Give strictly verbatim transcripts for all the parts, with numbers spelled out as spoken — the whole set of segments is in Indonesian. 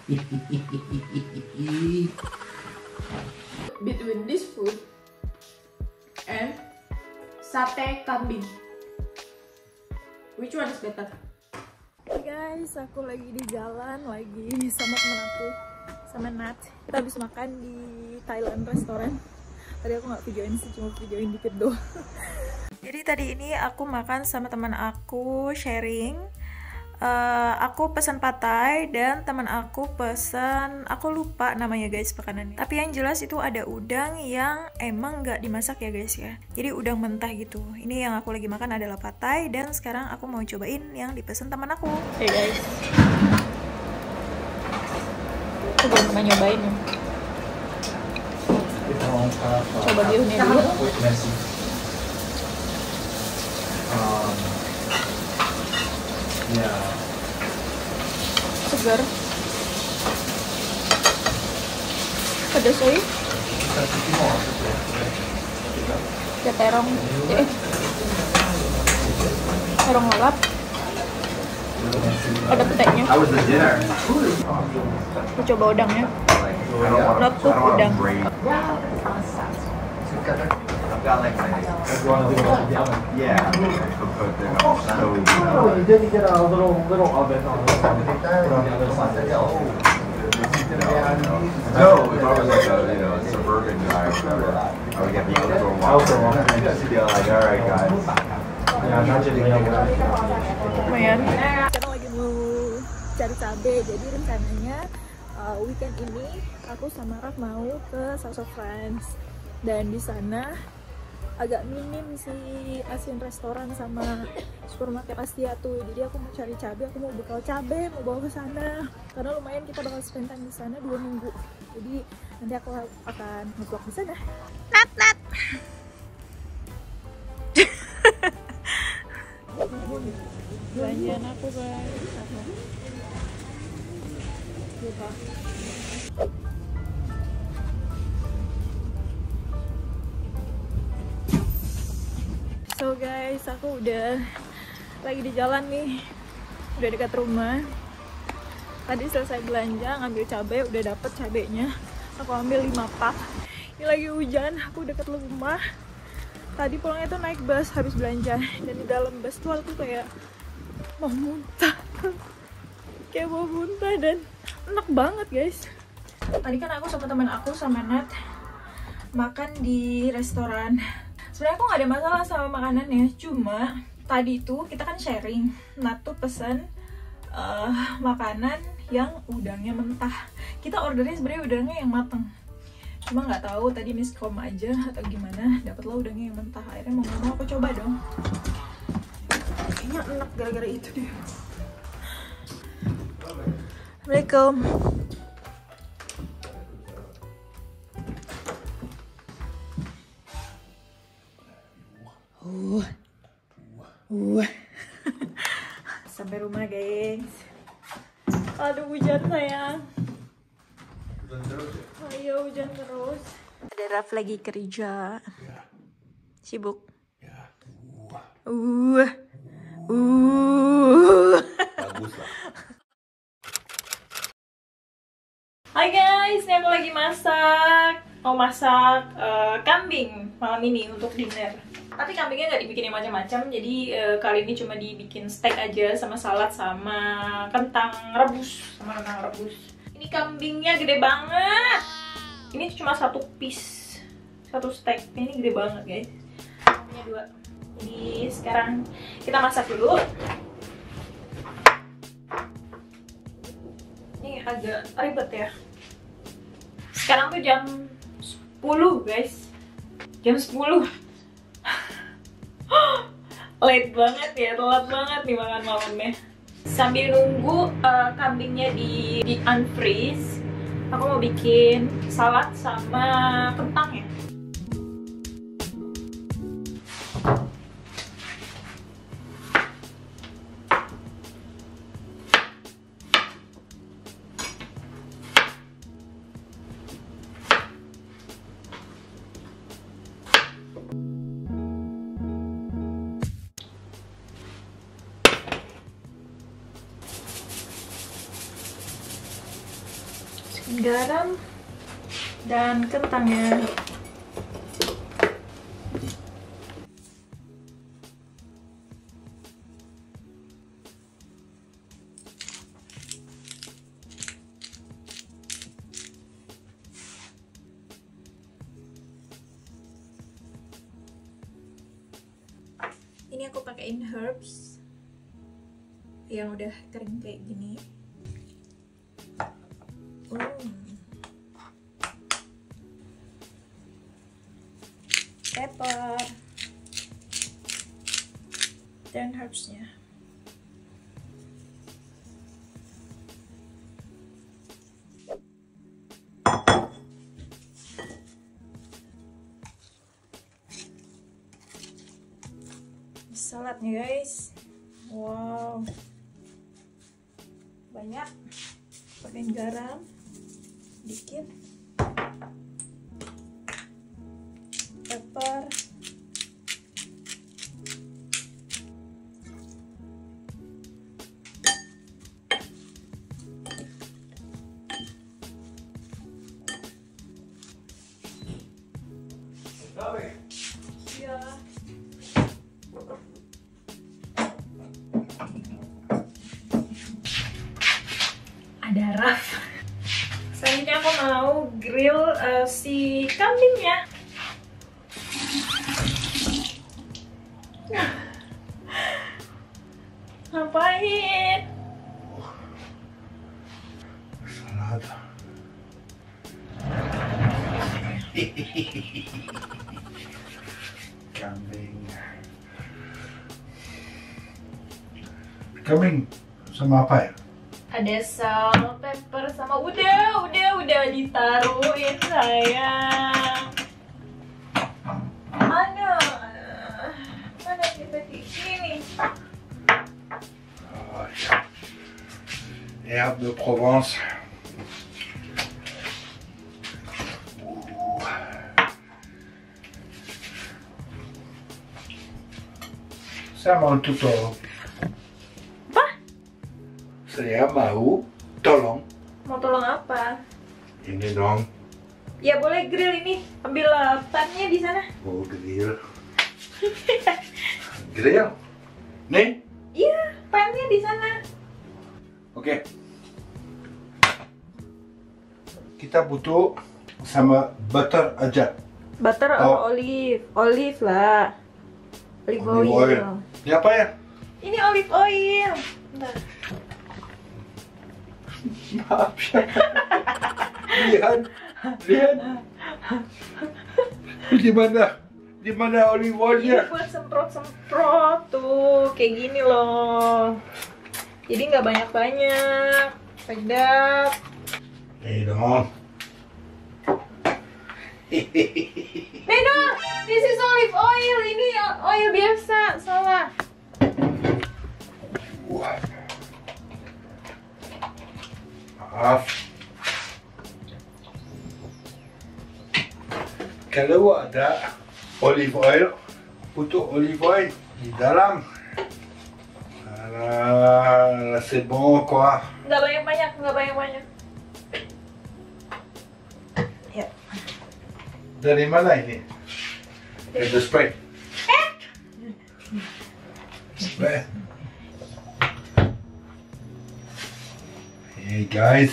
Between this food and sate kambing, which one is better? Hey guys, aku lagi di jalan lagi sama temen aku, sama Nat. Kita habis makan di Thailand restoran. Tadi aku nggak videoin sih, cuma videoin dikit doang. Jadi tadi ini aku makan sama teman aku, sharing. Uh, aku pesan pad thai dan teman aku pesan, aku lupa namanya guys makanannya. Tapi yang jelas itu ada udang yang emang nggak dimasak ya guys ya. Jadi udang mentah gitu. Ini yang aku lagi makan adalah pad thai dan sekarang aku mau cobain yang dipesan teman aku. Hey guys, aku belum pernah nyobain ya. Coba bihunnya dulu. Ya. Segar. Pedas oi. Ya terong. Eh. Terong lelap. Ada peteknya. Aku coba udangnya. Not cook udang. Got like my yeah. So you didn't get a little little oven on the other side. No, if I was like a you know a suburban guy, or whatever, I would get the outdoor one. Yeah, like all right guys. Yeah, imagine being Lumayan. Sekarang lagi mau cari cabai, jadi rencananya uh, weekend ini aku sama Raf mau ke South of France dan di sana agak minim sih asin restoran sama supermarket Asia tuh. Jadi aku mau cari cabai, aku mau bekal cabai, mau bawa ke sana karena lumayan kita bakal spend time di sana dua minggu. Jadi nanti aku akan nge-vlog di sana. Nat nat. Belanjaan aku guys. Lupa. So guys, aku udah lagi di jalan nih, udah dekat rumah. Tadi selesai belanja, ngambil cabai, udah dapet cabainya. Aku ambil lima pak. Ini lagi hujan, aku dekat rumah. Tadi pulangnya tuh naik bus habis belanja, dan di dalam bus tuh aku kayak mau muntah. Kayak mau muntah dan enak banget guys. Tadi kan aku sama teman aku sama Nat makan di restoran. Sebenarnya aku nggak ada masalah sama makanannya, cuma tadi tuh kita kan sharing. Nat tuh pesen uh, makanan yang udangnya mentah. Kita ordernya sebenarnya udangnya yang mateng, cuma nggak tahu tadi miskom aja atau gimana, dapatlah udangnya yang mentah. Akhirnya mau nggak mau aku coba dong. Kayaknya enak gara-gara itu deh. Assalamualaikum. Uh, uh. Sampai rumah guys. Aduh hujan sayang. Hujan terus ya? Ayo hujan terus. Ada Raf lagi kerja. Ya. Sibuk. Ya. Uh. Uh. Bagus lah. Hai guys, ini aku lagi masak. Mau masak uh, kambing malam ini untuk dinner. Tapi kambingnya nggak dibikin yang macam-macam, jadi uh, kali ini cuma dibikin steak aja sama salad sama kentang rebus, sama kentang rebus. Ini kambingnya gede banget. Ini cuma satu piece, satu steak. Ini gede banget guys. Ini dua. Jadi sekarang kita masak dulu. Ini agak ribet ya. Sekarang tuh jam sepuluh guys. Jam sepuluh. Late banget ya, telat banget nih makan malamnya. Sambil nunggu uh, kambingnya di, di unfreeze, aku mau bikin salad sama kentang ya. garam, dan kentangnya. Ini aku pakein herbs yang udah kering kayak gini. Hmm. Pepper dan herbsnya. Saladnya guys, wow, banyak. Pakai garam dikit, pepper, ya. Ada raf. Selanjutnya aku mau grill uh, si kambingnya. Ngapain? Salad. Kambing. Kambing sama apa ya? Ada salt, pepper, sama udah, udah, udah ditaruhin sayang. Mana? Mana kita di sini? Oh, Herbe de Provence. Saya mau tutup. Saya mau tolong. Mau tolong apa? Ini dong. Ya boleh grill ini. Ambil uh, pannya di sana. Oh, grill. Grill? Nih? Iya, pannya di sana. Oke. Kita butuh sama butter aja. Butter Oh. atau olive? Olive lah. Olive, Olive oil. oil. Ini apa ya? Ini olive oil. Bentar. Maaf ya. Lihat, lihat. Di mana? Di mana olive Ini oilnya? buat semprot-semprot tuh, kayak gini loh. Jadi nggak banyak-banyak, sedap. Ini dong. Beda, this is olive oil. Ini oil biasa, salah. Wah. Maaf. Kalau ada olive oil, butuh olive oil di dalam. Ah, c'est bon quoi. Nggak banyak-banyak, nggak banyak-banyak. Ya. Dari mana ini? Ada spray. Spray. Hey guys.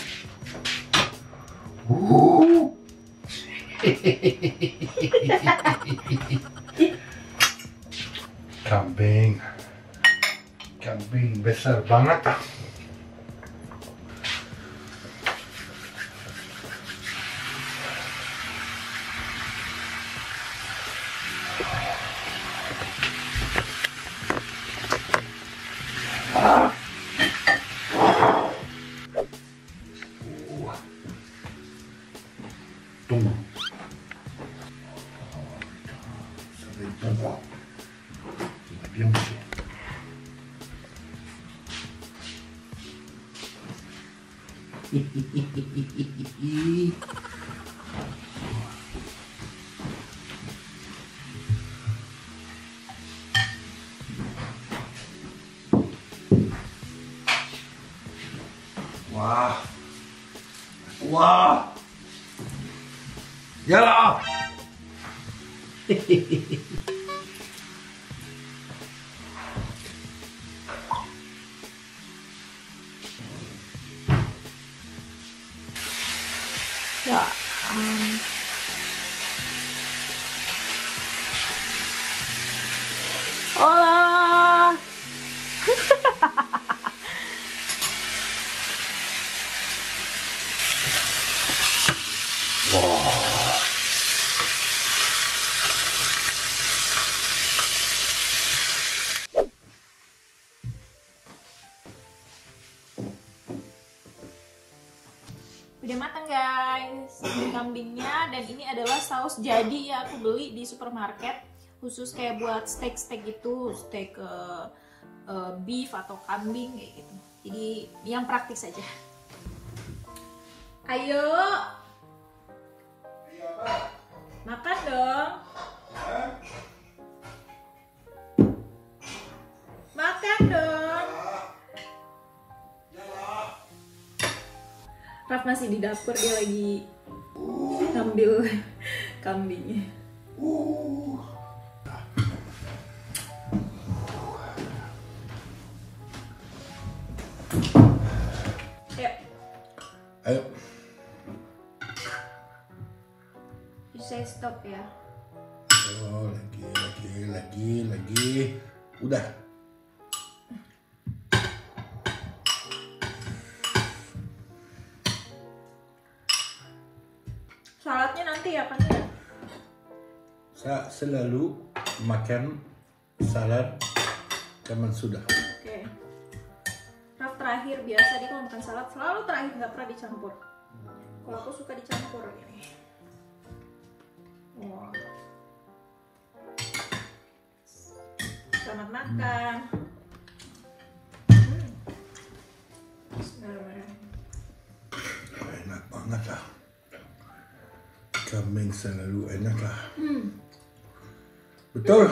Woo. Kambing. Kambing besar banget. Tunggu. Sampai tunggu. Diam dulu. Wah, Wah. Yalah. Ya. Um. Hola. Udah matang guys, ini kambingnya, dan ini adalah saus jadi ya aku beli di supermarket khusus kayak buat steak-steak gitu, steak uh, uh, beef atau kambing kayak gitu. Jadi yang praktis saja. Ayo, makan dong. Makan dong. Raf masih di dapur, dia lagi ngambil kambingnya. Ayo. Ayo. You say stop ya. Oh, lagi, lagi, lagi, lagi. Udah. Saladnya nanti ya kan ya? Saya selalu makan salad kapan sudah. Oke. Raf terakhir, biasa dia kalau makan salad selalu terakhir, nggak pernah dicampur. Kalau aku suka dicampur ini. Wow. Selamat makan. Hmm. Bismillahirrahmanirrahim. Enak banget lah. Kambing selalu enak lah. Hmm. Betul.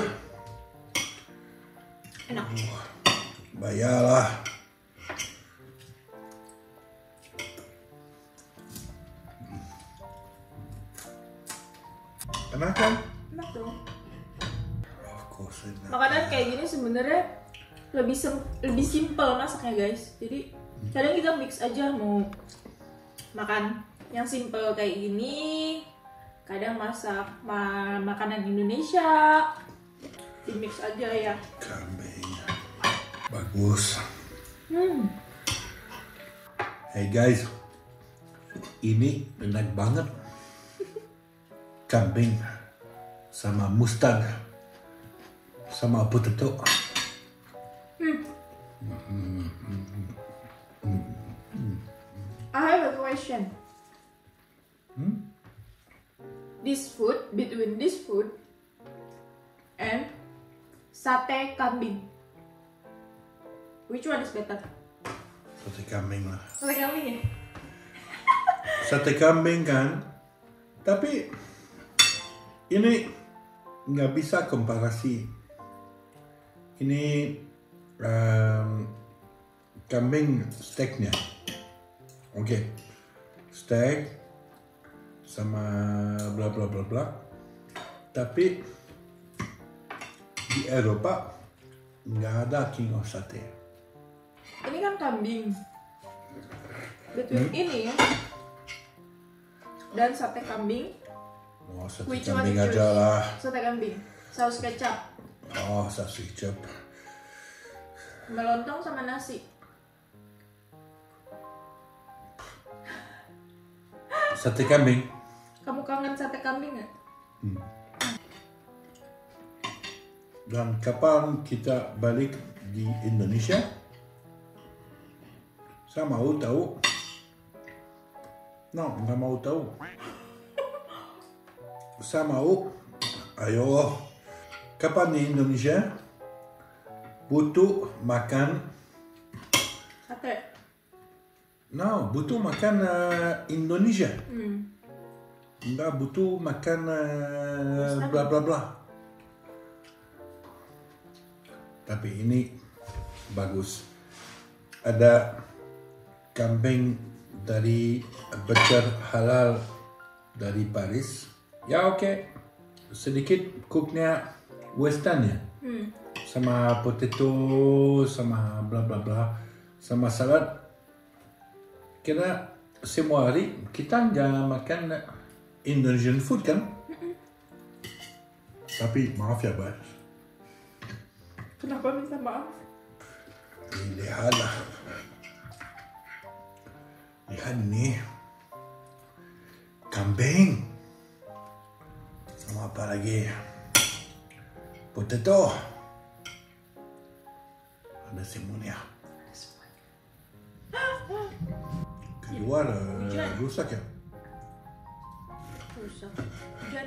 Enak. Oh, bayarlah. Enak kan? Enak dong. Of course enak. Makanan kayak gini sebenarnya lebih sem- lebih simple masaknya guys. Jadi kadang kita mix aja, mau makan yang simple kayak gini, kadang masak ma- makanan Indonesia, di mix aja ya. Kambing bagus. Hmm. Hey guys, ini enak banget. Kambing sama mustang sama potato. I have a question. Hmm? This food, between this food and sate kambing, which one is better? Sate kambing lah. Sate kambing ya? Sate kambing kan, tapi ini nggak bisa komparasi. Ini um, kambing steaknya, oke, okay. Steak sama bla bla bla bla. Tapi di Eropa nggak ada king of sate. Ini kan kambing. Between Hmm? ini dan sate kambing, Oh, sate which one kambing you aja choose? lah. Sate kambing, saus kecap, Oh, saus kecap. melontong sama nasi. Sate kambing. Kamu kangen sate kambing nggak? Hmm. Dan kapan kita balik di Indonesia? Saya mau tahu. No, nggak mau tahu. Saya mau. Ayo, kapan di Indonesia butuh makan? Sate. No, butuh makan uh, Indonesia. Hmm. Nggak butuh makan uh, bla bla bla. Tapi ini bagus. Ada kambing dari Butcher Halal dari Paris. Ya oke, okay. Sedikit cooknya western ya. Hmm. Sama potato, sama bla bla bla, sama salad. Kira semua hari kita nggak makan Indonesian food kan? Mm-mm. Tapi maaf ya, Bas. Kenapa minta maaf? Lihatlah. Lihat ini. Kambing. Sama apa lagi? Potato. Ada semuanya. Keluar uh, rusak ya? Rusak. Hujan.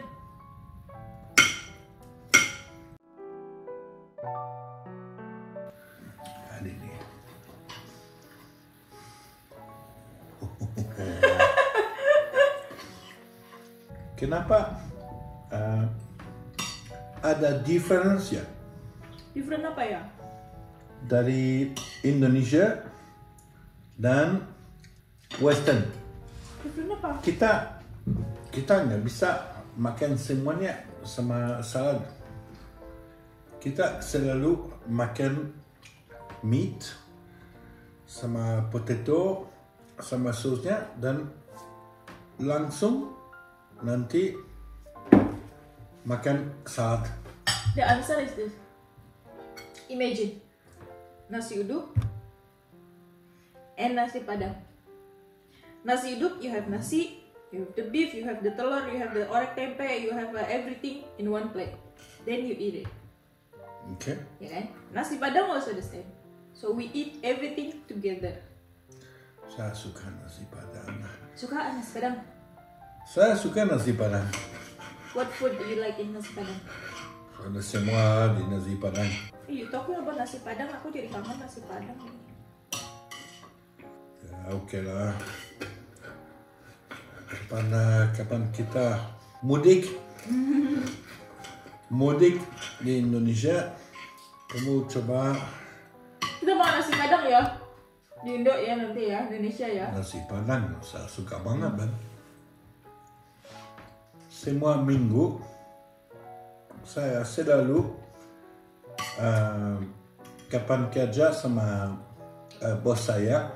Ada ini. Kenapa uh, ada difference ya? Different apa ya? Dari Indonesia dan Western. Different apa? Kita kita nggak bisa makan semuanya sama salad. Kita selalu makan meat sama potato sama sausnya dan langsung nanti makan salad. The answer is this. Imagine nasi uduk and nasi padang. Nasi uduk, you have nasi, you have the beef, you have the telur, you have the orek tempe, you have uh, everything in one plate. Then you eat it. Okay. Ya kan? Nasi padang also the same. So we eat everything together. Saya suka nasi padang. Suka nasi padang? Saya suka nasi padang. What food do you like in nasi padang? Ada semua di nasi padang. You talking about nasi padang, aku jadi kangen nasi padang. Ya oke okay lah. Kapan kapan kita mudik? Mudik di Indonesia, kamu coba. Kita mau nasi padang ya? Di Indo ya nanti ya, Indonesia ya. Nasi padang, saya suka banget kan. Semua minggu saya selalu uh, kapan kerja sama uh, bos saya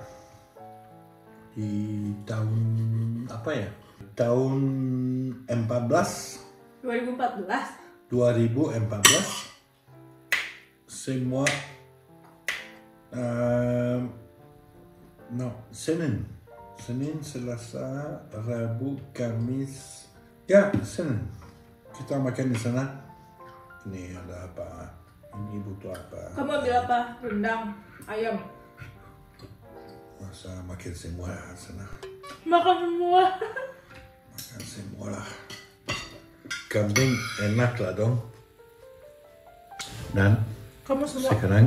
di tahun apa ya? Tahun empat belas. dua ribu empat belas. dua ribu empat belas. Semua uh, no Senin, Senin, Selasa, Rabu, Kamis. Ya, Senin. Kita makan di sana. Ini ada apa? Ini butuh apa? Kamu ambil apa? Rendang, ayam. Masa makan semua sana. Makan semua. Makan semua lah. Kambing enak lah dong. Dan kamu semua. sekarang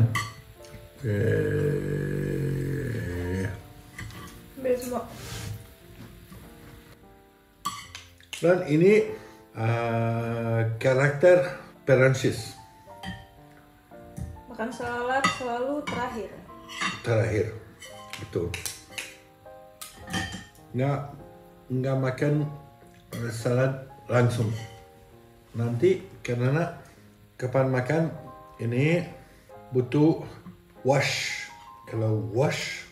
eh, ambil semua. Dan ini uh, karakter Perancis. Makan salad selalu terakhir. Terakhir, betul. Nggak nggak makan uh, salad langsung. Nanti karena kapan makan ini butuh wash. Kalau wash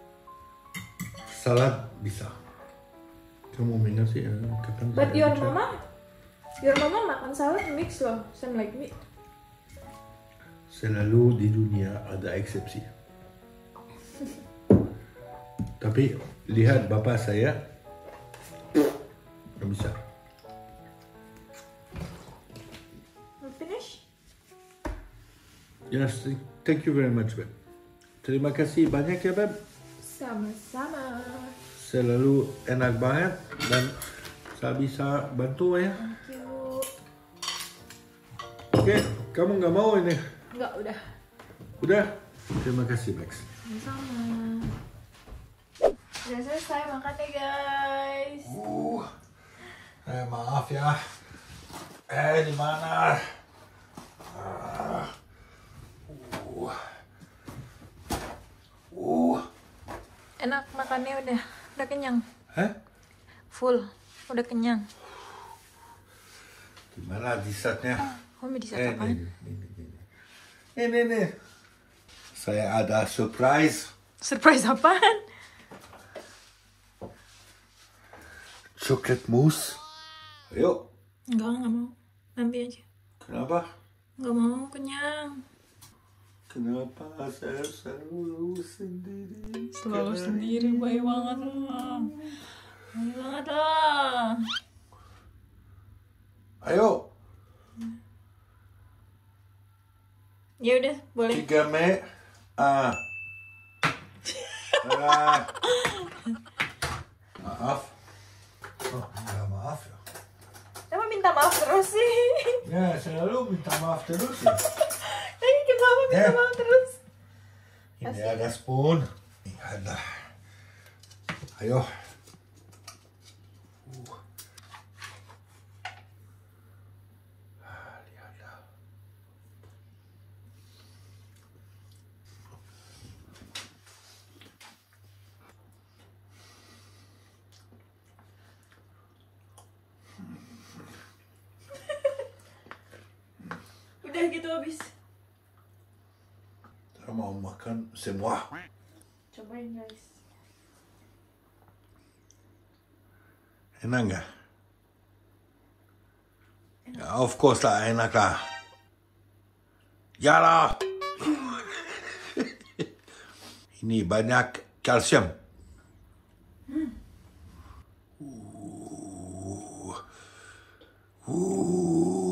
salad bisa. Kamu ingat sih uh, kapan? But your mama, your mama makan salad mix loh, same like me. Selalu di dunia ada eksepsi. Tapi lihat bapak saya, nggak bisa. Finish? Yes, thank you very much, Beb. Terima kasih banyak ya, Beb. Sama-sama. Selalu enak banget dan saya bisa bantu ya. Thank you. Oke, kamu nggak mau ini? Enggak, udah. Udah? Terima kasih, Max. Sama-sama. Udah selesai makannya, guys. Uh, eh, maaf ya. Eh, di mana? Ah. Uh. Uh. Enak makannya udah. Udah kenyang? Hah? Full. Udah kenyang. Gimana dessertnya? Oh, mau dessert Eh, apaan? ini, ini, ini. Ini, ini. Saya ada surprise. Surprise apaan? Coklat mousse. Ayo. Enggak, enggak mau. Nanti aja. Kenapa? Enggak mau, kenyang. Kenapa saya selalu sendiri? Selalu sendiri, baik banget lah. Baik banget lah. Ayo. Ya udah, boleh. Tiga Mei. Ah. ah. Maaf. Oh, enggak maaf ya. Emang minta maaf terus sih? Ya, selalu minta maaf terus ya. Eh, kenapa minta Eh. maaf terus? Ini ada spoon. Ini ada. Ayo. Uh. Ah, lihat dah. Udah gitu habis. Saya mau makan semua. Cobain guys. Enak nggak? Ya, of course lah, enak lah. Ya lah. Ini banyak kalsium. Uh. Uh.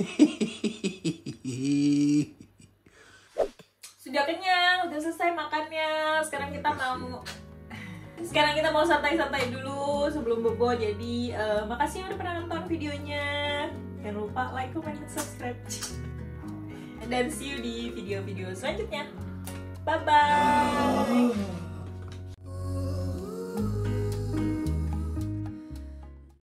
Sudah kenyang, udah selesai makannya. Sekarang kita mau Sekarang kita mau santai-santai dulu sebelum bobo. Jadi eh, makasih udah pernah nonton videonya. Jangan lupa like, comment, dan subscribe. Dan see you di video-video selanjutnya. Bye bye.